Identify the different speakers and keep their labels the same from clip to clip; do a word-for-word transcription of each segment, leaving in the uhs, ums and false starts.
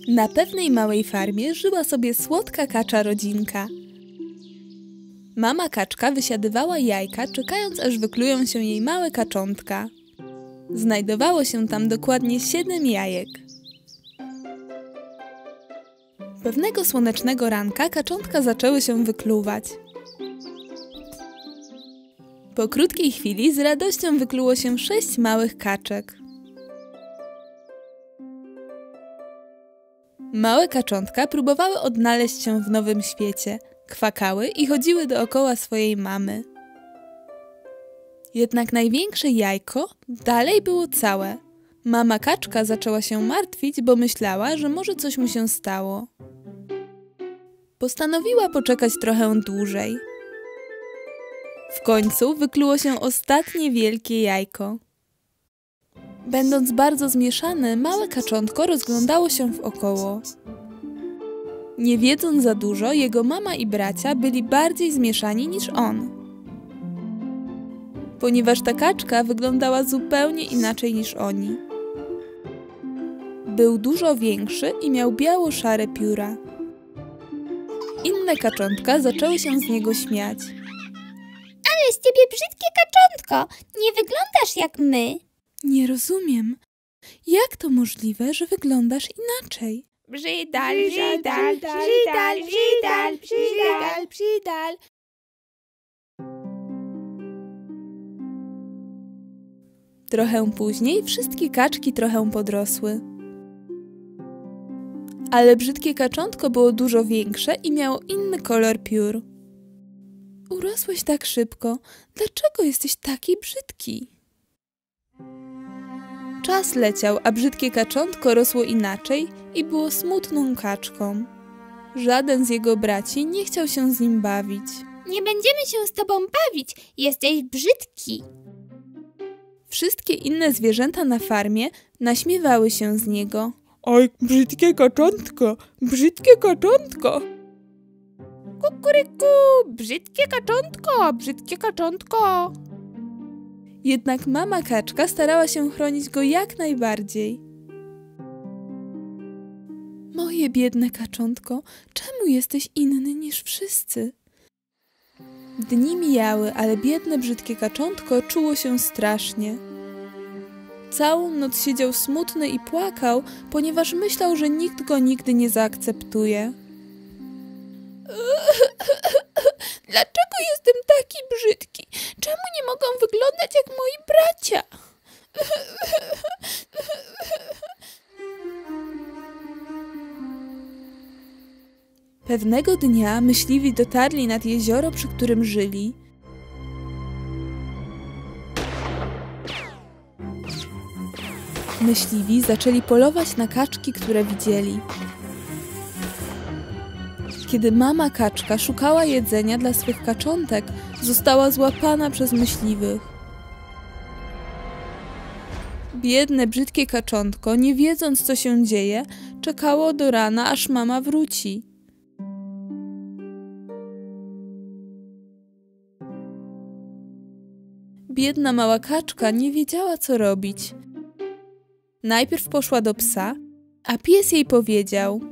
Speaker 1: Na pewnej małej farmie żyła sobie słodka kacza rodzinka. Mama kaczka wysiadywała jajka, czekając aż wyklują się jej małe kaczątka. Znajdowało się tam dokładnie siedem jajek. Pewnego słonecznego ranka kaczątka zaczęły się wykluwać. Po krótkiej chwili z radością wykluło się sześć małych kaczek. Małe kaczątka próbowały odnaleźć się w nowym świecie, kwakały i chodziły dookoła swojej mamy. Jednak największe jajko dalej było całe. Mama kaczka zaczęła się martwić, bo myślała, że może coś mu się stało. Postanowiła poczekać trochę dłużej. W końcu wykluło się ostatnie wielkie jajko. Będąc bardzo zmieszane, małe kaczątko rozglądało się wokoło. Nie wiedząc za dużo, jego mama i bracia byli bardziej zmieszani niż on. Ponieważ ta kaczka wyglądała zupełnie inaczej niż oni. Był dużo większy i miał biało-szare pióra. Inne kaczątka zaczęły się z niego śmiać.
Speaker 2: Ale z ciebie brzydkie kaczątko! Nie wyglądasz jak my!
Speaker 1: Nie rozumiem. Jak to możliwe, że wyglądasz inaczej?
Speaker 2: Brzydal, brzydal, brzydal, brzydal, brzydal, brzydal.
Speaker 1: Trochę później wszystkie kaczki trochę podrosły. Ale brzydkie kaczątko było dużo większe i miało inny kolor piór. Urosłeś tak szybko. Dlaczego jesteś taki brzydki? Czas leciał, a brzydkie kaczątko rosło inaczej i było smutną kaczką. Żaden z jego braci nie chciał się z nim bawić.
Speaker 2: Nie będziemy się z tobą bawić, jesteś brzydki.
Speaker 1: Wszystkie inne zwierzęta na farmie naśmiewały się z niego.
Speaker 3: Oj, brzydkie kaczątko, brzydkie kaczątko.
Speaker 2: Kukuryku, brzydkie kaczątko, brzydkie kaczątko.
Speaker 1: Jednak mama kaczka starała się chronić go jak najbardziej. Moje biedne kaczątko, czemu jesteś inny niż wszyscy? Dni mijały, ale biedne, brzydkie kaczątko czuło się strasznie. Całą noc siedział smutny i płakał, ponieważ myślał, że nikt go nigdy nie zaakceptuje.
Speaker 2: Dlaczego jestem taki brzydki? Czemu nie mogę wyglądać jak moi bracia?
Speaker 1: Pewnego dnia myśliwi dotarli nad jezioro, przy którym żyli. Myśliwi zaczęli polować na kaczki, które widzieli. Kiedy mama kaczka szukała jedzenia dla swych kaczątek, została złapana przez myśliwych. Biedne, brzydkie kaczątko, nie wiedząc co się dzieje, czekało do rana, aż mama wróci. Biedna mała kaczka nie wiedziała, co robić. Najpierw poszła do psa, a pies jej powiedział: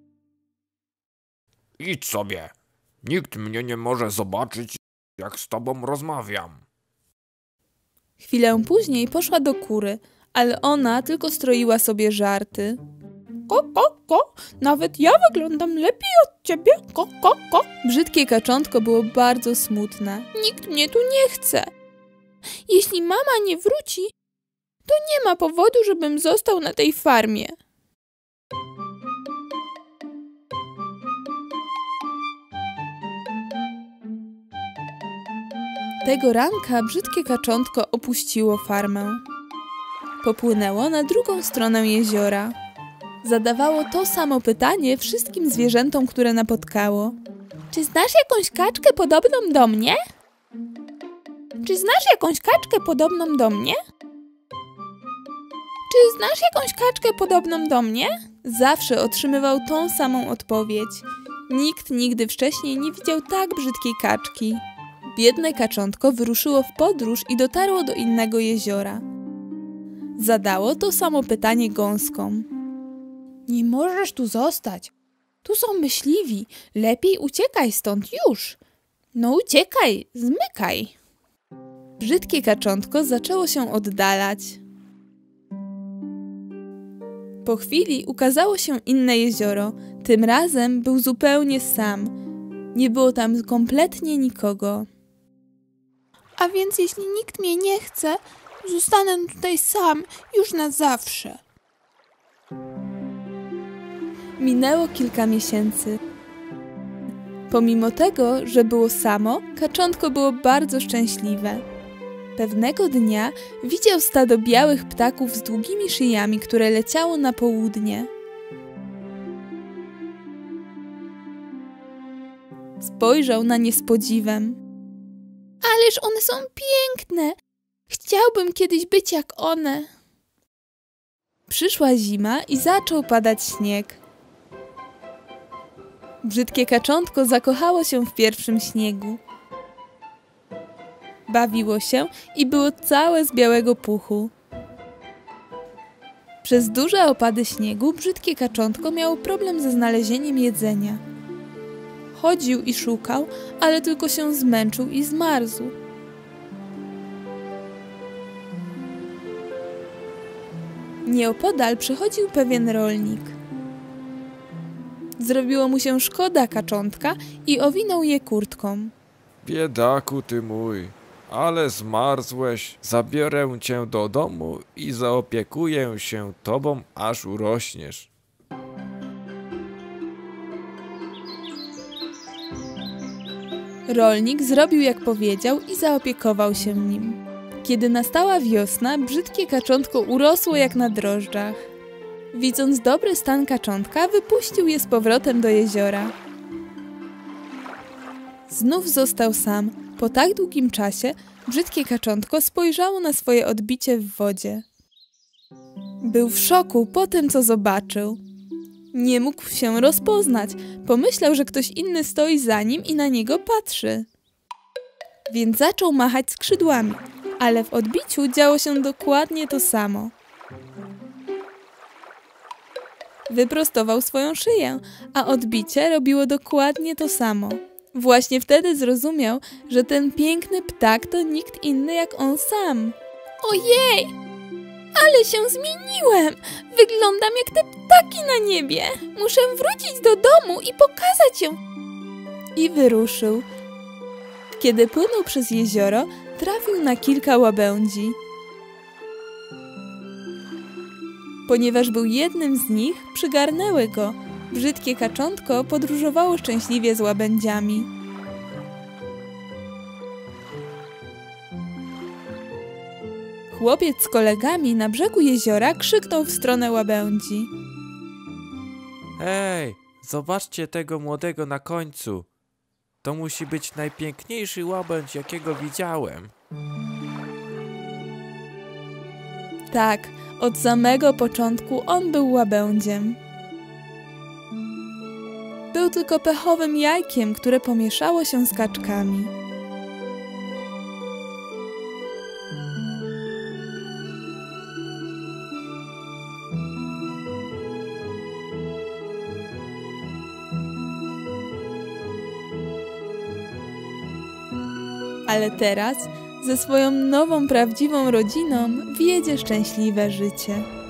Speaker 4: Idź sobie. Nikt mnie nie może zobaczyć, jak z tobą rozmawiam.
Speaker 1: Chwilę później poszła do kury, ale ona tylko stroiła sobie żarty.
Speaker 2: Ko, ko, ko, nawet ja wyglądam lepiej od ciebie. Ko, ko, ko.
Speaker 1: Brzydkie kaczątko było bardzo smutne.
Speaker 2: Nikt mnie tu nie chce. Jeśli mama nie wróci, to nie ma powodu, żebym został na tej farmie.
Speaker 1: Tego ranka brzydkie kaczątko opuściło farmę. Popłynęło na drugą stronę jeziora. Zadawało to samo pytanie wszystkim zwierzętom, które napotkało.
Speaker 2: Czy znasz jakąś kaczkę podobną do mnie? Czy znasz jakąś kaczkę podobną do mnie? Czy znasz jakąś kaczkę podobną do mnie?
Speaker 1: Zawsze otrzymywał tą samą odpowiedź. Nikt nigdy wcześniej nie widział tak brzydkiej kaczki. Biedne kaczątko wyruszyło w podróż i dotarło do innego jeziora. Zadało to samo pytanie gąskom.
Speaker 2: Nie możesz tu zostać. Tu są myśliwi. Lepiej uciekaj stąd już. No uciekaj, zmykaj.
Speaker 1: Brzydkie kaczątko zaczęło się oddalać. Po chwili ukazało się inne jezioro. Tym razem był zupełnie sam. Nie było tam kompletnie nikogo.
Speaker 2: A więc jeśli nikt mnie nie chce, zostanę tutaj sam już na zawsze.
Speaker 1: Minęło kilka miesięcy. Pomimo tego, że było samo, kaczątko było bardzo szczęśliwe. Pewnego dnia widział stado białych ptaków z długimi szyjami, które leciało na południe. Spojrzał na nie z podziwem.
Speaker 2: Ależ one są piękne! Chciałbym kiedyś być jak one.
Speaker 1: Przyszła zima i zaczął padać śnieg. Brzydkie kaczątko zakochało się w pierwszym śniegu. Bawiło się i było całe z białego puchu. Przez duże opady śniegu brzydkie kaczątko miało problem ze znalezieniem jedzenia. Chodził i szukał, ale tylko się zmęczył i zmarzł. Nieopodal przechodził pewien rolnik. Zrobiło mu się szkoda kaczątka i owinął je kurtką.
Speaker 4: Biedaku ty mój, ale zmarzłeś. Zabiorę cię do domu i zaopiekuję się tobą, aż urośniesz.
Speaker 1: Rolnik zrobił jak powiedział i zaopiekował się nim. Kiedy nastała wiosna, brzydkie kaczątko urosło jak na drożdżach. Widząc dobry stan kaczątka, wypuścił je z powrotem do jeziora. Znów został sam. Po tak długim czasie brzydkie kaczątko spojrzało na swoje odbicie w wodzie. Był w szoku po tym, co zobaczył. Nie mógł się rozpoznać. Pomyślał, że ktoś inny stoi za nim i na niego patrzy. Więc zaczął machać skrzydłami, ale w odbiciu działo się dokładnie to samo. Wyprostował swoją szyję, a odbicie robiło dokładnie to samo. Właśnie wtedy zrozumiał, że ten piękny ptak to nikt inny jak on sam.
Speaker 2: Ojej! Ale się zmieniłem! Wyglądam jak te ptaki na niebie! Muszę wrócić do domu i pokazać ją!
Speaker 1: I wyruszył. Kiedy płynął przez jezioro, trafił na kilka łabędzi. Ponieważ był jednym z nich, przygarnęły go. Brzydkie kaczątko podróżowało szczęśliwie z łabędziami. Chłopiec z kolegami na brzegu jeziora krzyknął w stronę łabędzi.
Speaker 5: Hej, zobaczcie tego młodego na końcu. To musi być najpiękniejszy łabędź, jakiego widziałem.
Speaker 1: Tak, od samego początku on był łabędziem. Był tylko pechowym jajkiem, które pomieszało się z kaczkami. Ale teraz ze swoją nową, prawdziwą rodziną wiedzie szczęśliwe życie.